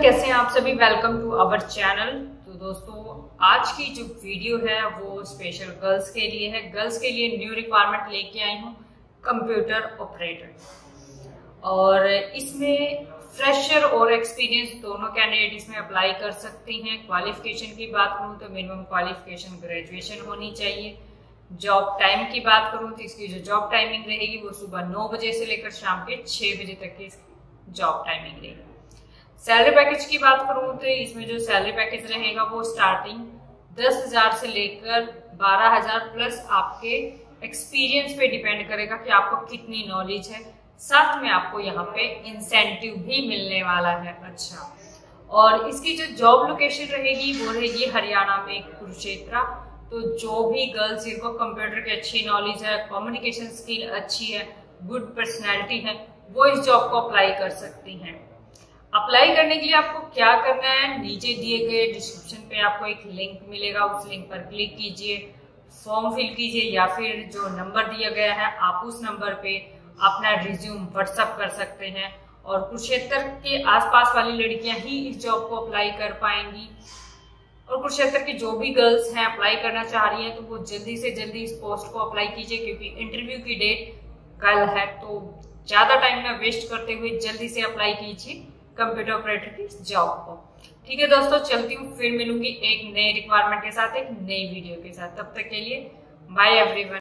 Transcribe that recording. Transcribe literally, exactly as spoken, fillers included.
कैसे हैं आप सभी। Welcome to our channel. तो दोस्तों आज की जो वीडियो है वो स्पेशल गर्ल्स के लिए है। गर्ल्स के लिए न्यू रिक्वायरमेंट लेके आई हूँ, कंप्यूटर ऑपरेटर। और इसमें फ्रेशर और एक्सपीरियंस दोनों कैंडिडेट इसमें अप्लाई कर सकती हैं। क्वालिफिकेशन की बात करूँ तो मिनिमम क्वालिफिकेशन ग्रेजुएशन होनी चाहिए। जॉब टाइम की बात करूँ तो इसकी जो जॉब टाइमिंग रहेगी वो सुबह नौ बजे से लेकर शाम के छह बजे तक की जॉब टाइमिंग रहेगी। सैलरी पैकेज की बात करूं तो इसमें जो सैलरी पैकेज रहेगा वो स्टार्टिंग दस हजार से लेकर बारह हजार प्लस आपके एक्सपीरियंस पे डिपेंड करेगा कि आपको कितनी नॉलेज है। साथ में आपको यहाँ पे इंसेंटिव भी मिलने वाला है। अच्छा, और इसकी जो जॉब लोकेशन रहेगी वो रहेगी हरियाणा में कुरुक्षेत्र। तो जो भी गर्ल्स जिनको कंप्यूटर की अच्छी नॉलेज है, कम्युनिकेशन स्किल अच्छी है, गुड पर्सनैलिटी है, वो इस जॉब को अप्लाई कर सकती हैं। अप्लाई करने के लिए आपको क्या करना है, नीचे दिए गए डिस्क्रिप्शन पे आपको एक लिंक मिलेगा, उस लिंक पर क्लिक कीजिए, फॉर्म फिल कीजिए या फिर जो नंबर दिया गया है आप उस नंबर पे अपना रिज्यूम व्हाट्सअप कर सकते हैं। और कुरुक्षेत्र के आसपास वाली लड़कियां ही इस जॉब को अप्लाई कर पाएंगी। और कुरुक्षेत्र की जो भी गर्ल्स हैं अप्लाई करना चाह रही हैं तो वो जल्दी से जल्दी इस पोस्ट को अप्लाई कीजिए, क्योंकि इंटरव्यू की डेट कल है। तो ज्यादा टाइम न वेस्ट करते हुए जल्दी से अप्लाई कीजिए कंप्यूटर ऑपरेटर की जॉब को। ठीक है दोस्तों, चलती हूँ, फिर मिलूंगी एक नए रिक्वायरमेंट के साथ, एक नई वीडियो के साथ। तब तक के लिए बाय एवरीवन।